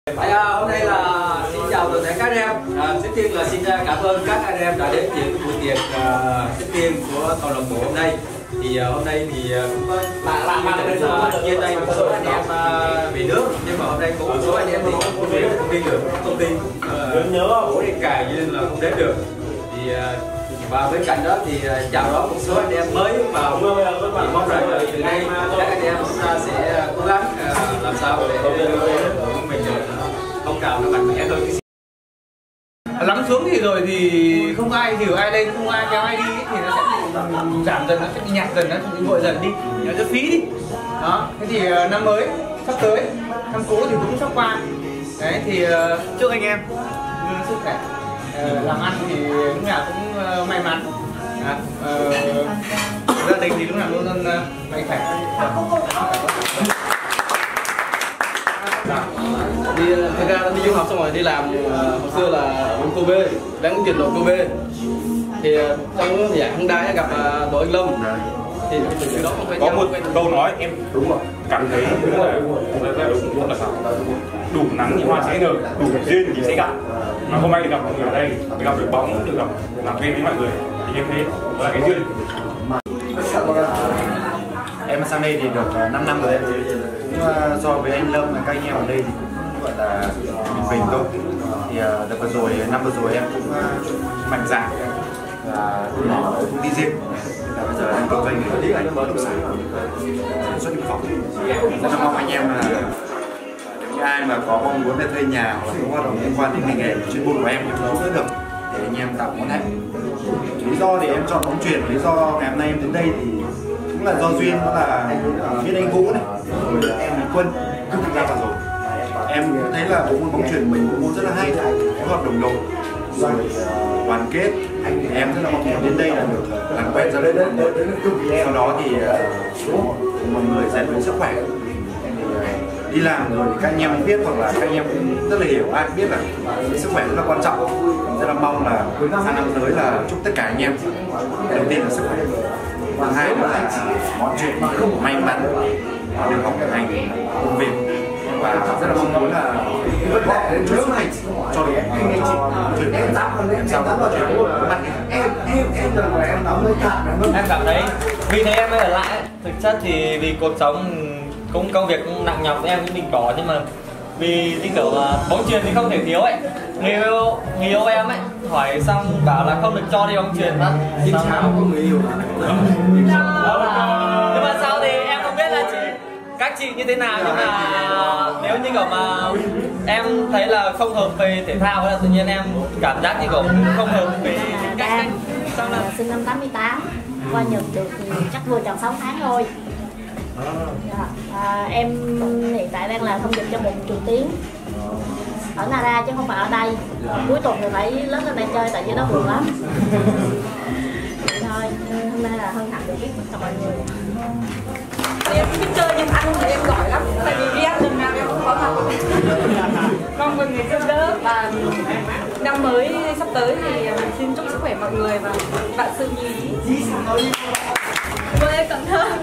Hôm nay là xin chào toàn thể các anh em. Trước tiên là xin cảm ơn các anh em đã đến dự buổi tiệc trước tiên của câu lạc bộ hôm nay. Thì hôm nay thì cũng có chia tay một số anh em về nước, nhưng mà hôm nay có một số anh em thì không đi được, công ty cũng bố đi cài nên là không đến được. Thì và bên cạnh đó thì chào đón một số anh em mới vào. Thì mong rằng từ nay các anh em chúng ta sẽ cố gắng làm sao để của mình phong trào nó mạnh mẽ hơn. Lắng xuống thì rồi thì không ai hiểu ai lên, không ai kéo ai đi thì nó sẽ giảm dần, nó sẽ bị nhạt dần, nó sẽ bị nguội dần đi, nó sẽ phí đi. Đó, thế thì năm mới sắp tới, năm cũ thì cũng sắp qua. Đấy thì chúc anh em luôn sức khỏe, làm ăn thì lúc nào cũng may mắn, gia đình thì lúc nào luôn luôn mạnh khỏe. Thực ra đi du học xong rồi đi làm, hồi xưa là ở bên Kobe, đang chuyển đổi Kobe. Thì trong giải Hyundai gặp đội anh Lâm. Thì từ đó có một câu nói em đúng rồi, cảm thấy đúng là đúng là sao? Đủ nắng thì hoa sẽ nở, đủ duyên thì sẽ gặp. Mà hôm nay được gặp mọi người ở đây, được gặp đội bóng, được gặp làm quen với mọi người, thì em thấy đó là cái duyên. Em sang đây thì được 5 năm rồi em. So với anh Lâm và các anh em ở đây thì cũng gọi là bình thôi. Thì đợt vừa rồi, năm vừa rồi em cũng mạnh dạn và cũng đi riêng. Bây giờ em kinh doanh ở bất động sản, xuất nhập khẩu. Rất là mong anh em là nếu như ai mà có mong muốn để thuê nhà hoặc là có hoạt động liên quan đến ngành nghề chuyên môn của em thì cũng được để anh em tạo mối hẹn. Lý do thì em chọn bóng chuyền, lý do ngày hôm nay em đến đây thì cũng là do duyên, đó là biết anh Vũ này, rồi em là Quân tham gia vào rồi. Em thấy là bộ môn bóng chuyền mình cũng rất là hay, phối hợp đồng đội, rồi đoàn kết. Em rất là mong muốn đến đây là được làm quen ra đây. Sau đó thì mọi người rèn luyện sức khỏe. Đi làm rồi thì các anh em cũng biết, hoặc là các anh em cũng rất là hiểu, ai cũng biết là sức khỏe rất là quan trọng. Mình rất là mong là sang năm tới là chúc tất cả anh em, đầu tiên là sức khỏe, thứ hai là mọi chuyện may mắn, được học hành công việc, và rất là mong muốn là vất vả đến chút sức mạnh cho được anh chị chuyện em sao em cảm thấy vì thế em mới ở lại. Thực chất thì vì cuộc sống cũng công việc cũng nặng nhọc em cũng định bỏ, nhưng mà vì như kiểu là bóng chuyền thì không thể thiếu ấy. Người yêu em ấy hỏi xong bảo là không được cho đi bóng chuyền mất. Nhưng mà sau thì em không biết là các chị như thế nào, nhưng mà nếu như kiểu mà em thấy là không hợp về thể thao là tự nhiên em cảm giác như kiểu không hợp về cách. Xong là sinh năm 88, qua Nhật được thì chắc vừa tròn 6 tháng thôi. Em hiện tại đang là thông dịch cho một trường tiếng ở Nara chứ không phải ở đây. Cuối tuần thì phải lớn lên đây chơi tại vì nó buồn lắm. Vậy thôi, hôm nay là hân hạnh được biết tất cả mọi người. Em biết chơi nhưng ăn thì em giỏi lắm, tại vì đi ăn lần nào em cũng có mặt. Mong mọi người giúp đỡ, và năm mới sắp tới thì xin chúc sức khỏe mọi người và vạn sự như ý. Quê em Cần Thơ.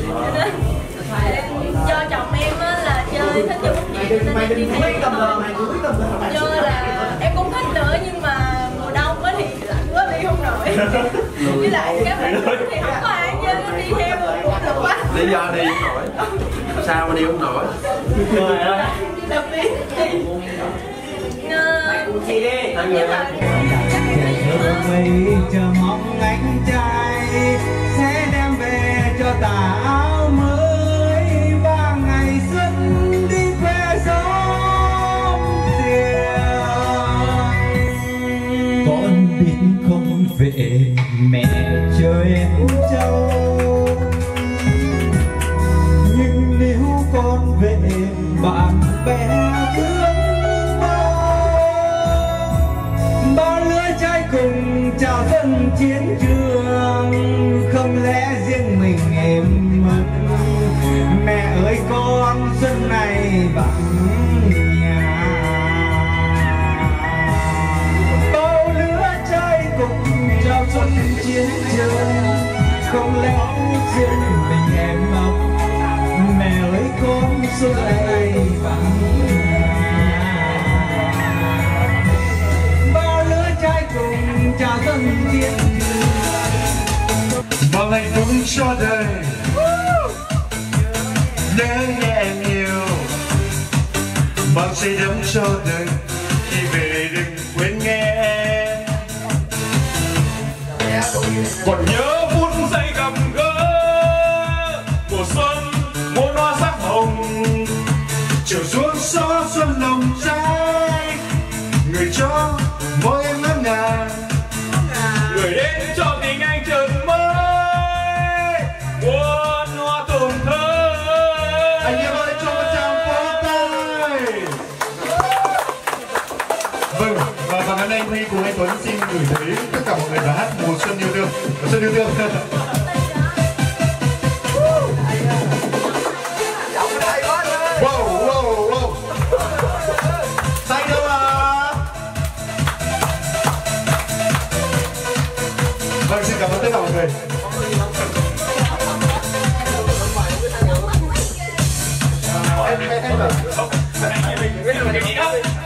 Do chồng em là chơi thích chơi bóng chuyền nên em đi theo. Do là em cũng thích nữa, nhưng mà mùa đông thì lạnh quá đi không nổi. Với lại các bạn thì không có ai chơi đi theo cũng được quá. Lý do đi không nổi, sao mà đi không nổi? Đặc biệt thì chị đi. Chờ mong anh trai sẽ đem về cho tà áo mới và ngày xuân đi khoe xóm tiền. Con biết không về mẹ chờ em châu, nhưng nếu con về bạn bè thương bao lứa trai cùng chào dân chiến trường, không lẽ riêng mình em mất. Mẹ ơi con xuân này vắng nhà, bao lứa trai cùng chào xuân chiến trường, không lẽ riêng mình em mất. Mẹ ơi con xuân này vắng nhà. cho đời. Nhớ nghe em nhiều, bao say đắm cho đời. Khi về đừng quên nghe em. Còn nhớ phút giây gặp gỡ mùa xuân muôn hoa sắc hồng, Chiều xuống gió xuân lòng trái, người cho mỗi em ngỡ ngàng, người đến cho tình anh chợt mới muôn hoa tồn thơ. anh em ơi cho một tràng vỗ tay. Vâng, và ngày hôm nay Huy cùng anh Tuấn xin gửi tới tất cả mọi người bài hát Mùa Xuân Yêu Thương. Mùa Xuân Yêu Thương. Wow, wow, wow. Tay đâu à? Vâng, xin cảm ơn tất cả mọi người. Em